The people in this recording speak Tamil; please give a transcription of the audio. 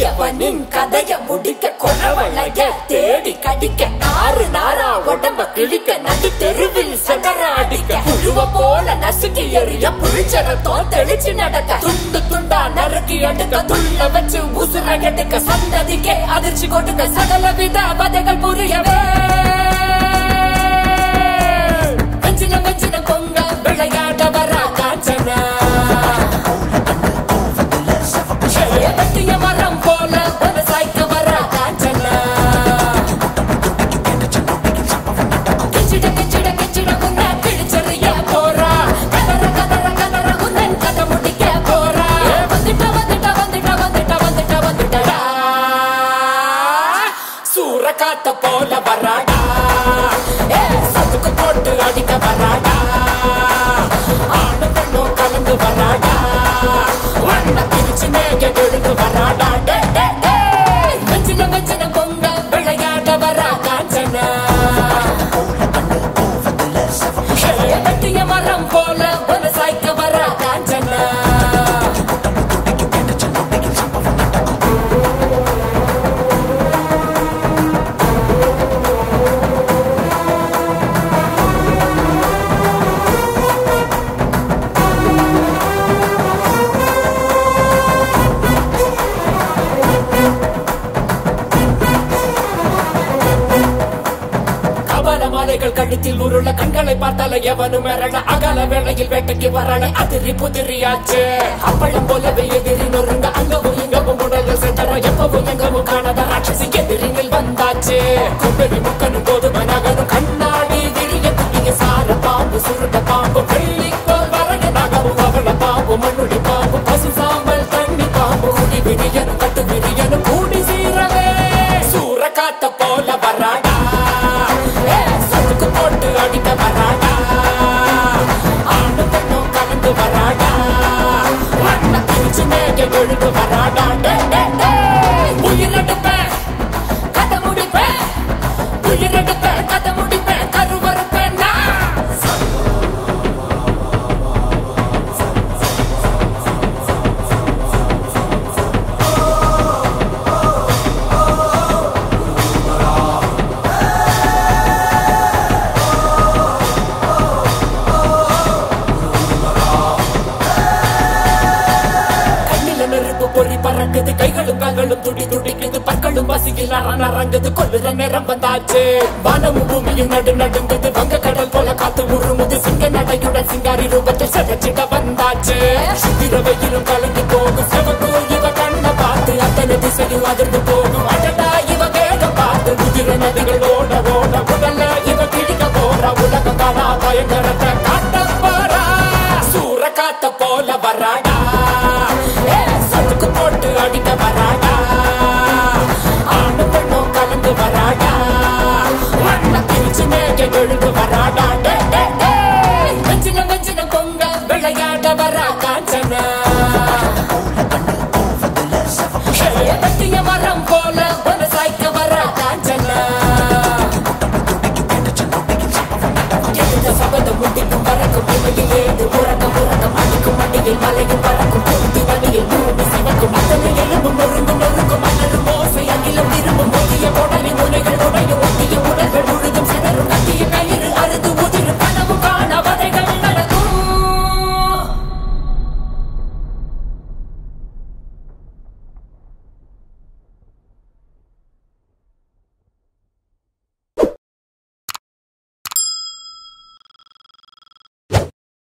எவனின் கதைய முடிக்க கொலவளைய தேடி கடிக்க நாறு நாரா உடம்ப கிழிக்க நடு தெருவில் சதற அடிக்க புழுவ போல நசுக்கி எறிய புளிச்சரத்தோ தெளிச்சு நடக்க துண்டு துண்டா நறுக்கி எடுக்க துள்ள வச்சு உசுர எடுக்க சந்ததிக்கே அதிர்ச்சி கொடுக்க சகல வித வதைகள் புரியவே வஞ்சின வஞ்சின பொங்க விளையாட வர காஞ்சனா வெட்டிய மரம் போல விவசாய்க்க வர காஞ்சனா கிச்சிட கிச்சிட கிச்சிட உன்ன கிழிச்சறிய போறா கதற கதற கதற உன்னன் கதை முடிக்க போறா வந்துட்ட வந்துட்ட வந்துட்ட வந்துட்ட வந்துட்ட வந்துட்டடா சூற காத்த போல வராடா சதுக்கு போட்டு அடிக்க வராடா ஆணு பெண்ணும் கலந்து வராடா வண்ண பிரிச்சு மேக விழுந்து வராடா வஞ்சின வஞ்சின பொங்க விளையாட வரா காஞ்சனா வெட்டிய மரம் போல விவசாய்க்க வரா காஞ்சனா மாலைகள் கழுத்தில் உருள கண்களை பார்த்தால எவனும் மிரள அகல வேளையில் வேட்டைக்கு வரல அதிரி புதிரியாச்சு அப்பளம் போலவே எதிரி நொறுங்க அங்கவும் இங்கவும் உடல் சென்றன எப்பவும் எங்கவும் காணாத ராட்சசி எதிரிகள் வந்தாச்சு கும்பெரி முக்கனும் கோதுமை நகரும் கண்ணாடி விரிய குட்டிய சார பாம்பு சுருட்ட பாம்பு வெள்ளிக்கோல் வரக நகவும் அவள பாம்பு மண்ணுடி பாம்பு பசு சாம்பல் தண்ணி பாம்பு குடி விரியனும் கட்டு விரியனும் கூடி சீரவே சூற காத்த போல வராடா போட்டு அடிக்க வராடா ஆணு பெண்ணும் கலந்து வராடா வண்ண பிரிச்சு மேக விழுந்து வராடா உயிரெடுப்பேன் கதை முடிப்பேன் உயிரெடுப்பேன் கதை முடிப்பேன் கருவறுப்பேன் பொறி பறக்குது கைகளும் கால்களும் துடி துடிக்குது பற்களும் பசியில் நரங்குது கொல்லுற நேரம் வந்தாச்சு வானமும் பூமியும் நடு நடுங்குது வங்க கடல் போல காத்து உருமுது சிங்க நடையுடன் சிங்காரி ரூபத்தில் செவச்சிட வந்தாச்சு சித்திர வெயிலும் கலந்து போகும் செவக்கு இவ கண்ண பார்த்து அத்தனை திசையும் அதிர்ந்து போ